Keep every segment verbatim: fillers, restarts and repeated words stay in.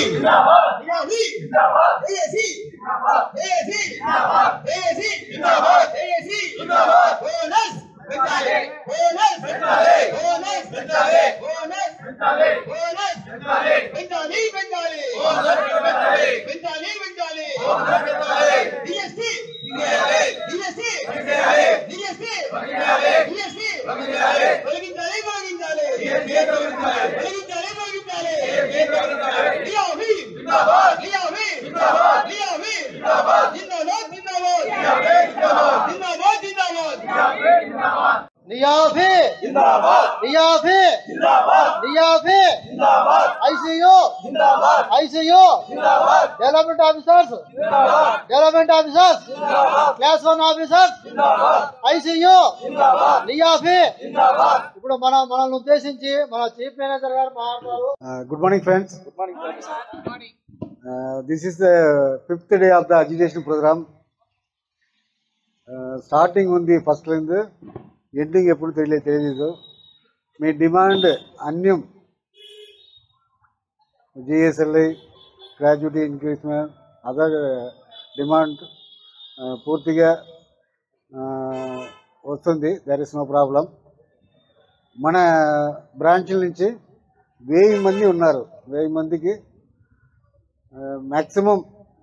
जिंदाबाद डीआरवी जिंदाबाद एएसी जिंदाबाद एएसी जिंदाबाद एएसी जिंदाबाद एएसी जिंदाबाद बोनस बेचाले बोनस बेचाले बोनस बेचाले बोनस बेचाले बोनस बेचाले बेचाले बेचाले बोनस बेचाले बेचाले बेचाले बोनस बेचाले डीएसटी बेचाले डीएसटी बेचाले डीएसटी बेचाले डीएसटी बेचाले बलगिंचाले बलगिंचाले डीएसटी बेचाले बलगिंचाले बलगिंचाले डीएसटी बेचाले डीआरवी जिंदाबाद डीआरवी जिंदाबाद डीआरवी जिंदाबाद जिंदाबाद जिंदाबाद जिंदाबाद जिंदाबाद जिंदाबाद नियाफे जिंदाबाद नियाफे जिंदाबाद नियाफे जिंदाबाद आईसीयू जिंदाबाद आईसीयू जिंदाबाद डेवलपमेंट ऑफिसर्स जिंदाबाद डेवलपमेंट ऑफिसर्स जिंदाबाद क्लास वन ऑफिसर्स जिंदाबाद ఐసీయూ जिंदाबाद నియాఫే जिंदाबाद ఇప్పుడు మన మనల్ని ఉద్దేశించి మన చీఫ్ మేనేజర్ గారు మాట్లాడారు. Good morning friends. Good morning friends. This is the fifth day of the agitation programme. Starting ఉంది ఫస్ట్ లైన్, ఎండింగ్ ఎప్పుడు తెలియదు తెలియదు మీ డిమాండ్ అన్యం GSLI gratuity increment other demand పూర్తిగా వస్తుంది. There is no problem. మన బ్రాంచ్ల నుంచి వెయ్యి మంది ఉన్నారు. వెయ్యి మందికి మ్యాక్సిమం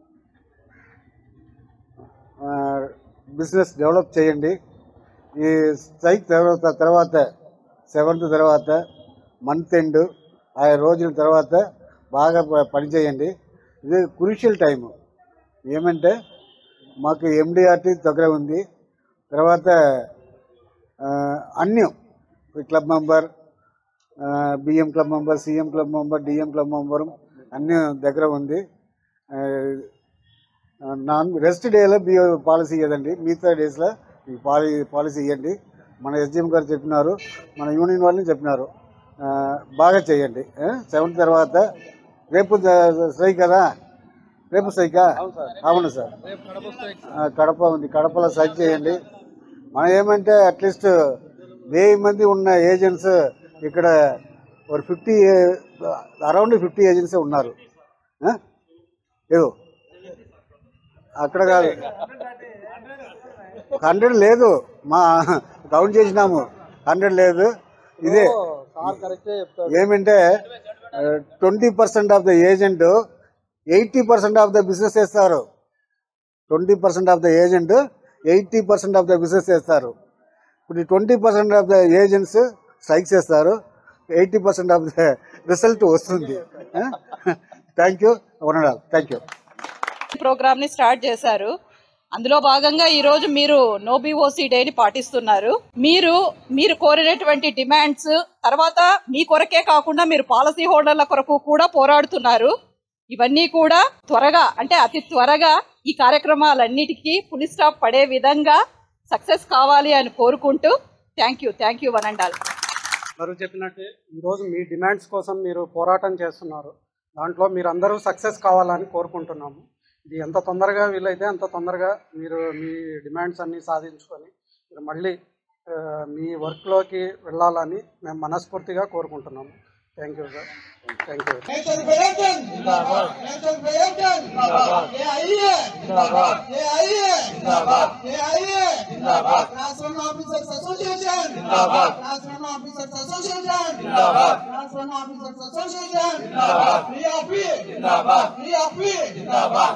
బిజినెస్ డెవలప్ చేయండి. ఈ స్ట్రైక్ తర్వాత తర్వాత సెవెంత్ తర్వాత మంత్ ఎండ్ ఆ రోజుల తర్వాత బాగా పనిచేయండి. ఇది క్రూషియల్ టైము. ఏమంటే మాకు ఎండిఆర్టీ దగ్గర ఉంది, తర్వాత అన్నీ club member, BM club member, CM club member, DM club member అన్నీ దగ్గర ఉంది. నాన్ రెస్ట్ డేలో బి పాలసీ ఇవ్వదండి, మిగతా డేస్లో ఈ పాలీ పాలసీ ఇవ్వండి. మన ఎస్డిఎం గారు చెప్పినారు, మన యూనియన్ వాళ్ళని చెప్పినారు, బాగా చేయండి. సెవెంత్ తర్వాత రేపు స్ట్రైక్ కదా, రేపు స్ట్రైకా? అవును సార్, కడప ఉంది, కడపలో స్ట్రైక్ చేయండి. మనం ఏమంటే అట్లీస్ట్ వెయ్యి మంది ఉన్న ఏజెంట్స్ ఇక్కడ ఒక ఫిఫ్టీ అరౌండ్ ఫిఫ్టీ ఏజెంట్సే ఉన్నారు. ఏదో అక్కడ కాదు, హండ్రెడ్ లేదు, మా కౌంట్ చేసినాము, హండ్రెడ్ లేదు. ఇదే ఏమంటే twenty percent of the agent eighty percent of the business చేస్తారు. Twenty percent of the agent eighty percent of the business చేస్తారు. ఇప్పుడు twenty percent of the agents strike చేస్తారు, eighty percent of the result వస్తుంది. Thank you one and all, thank you. Programme ని start చేశారు. అందులో భాగంగా ఈ రోజు మీరు నో బీఓసీ డేని పాటిస్తున్నారు. మీరు మీరు కోరినటువంటి డిమాండ్స్ తర్వాత మీ కొరకే కాకుండా మీరు పాలసీ హోల్డర్ల కొరకు కూడా పోరాడుతున్నారు. ఇవన్నీ కూడా త్వరగా అంటే అతి త్వరగా ఈ కార్యక్రమాలన్నిటికీ ఫుల్ స్టాప్ పడే విధంగా సక్సెస్ కావాలి అని కోరుకుంటూ thank you thank you one and all. అందరూ చెప్పినట్టు ఈరోజు మీ డిమాండ్స్ కోసం మీరు పోరాటం చేస్తున్నారు. దాంట్లో మీరు అందరూ సక్సెస్ కావాలని కోరుకుంటున్నాము. ఇది ఎంత తొందరగా వీలైతే అంత తొందరగా మీరు మీ డిమాండ్స్ అన్నీ సాధించుకొని మీరు మళ్ళీ మీ వర్క్లోకి వెళ్ళాలని మేము మనస్ఫూర్తిగా కోరుకుంటున్నాము. Thank you sir, thank you. जिंदाबाद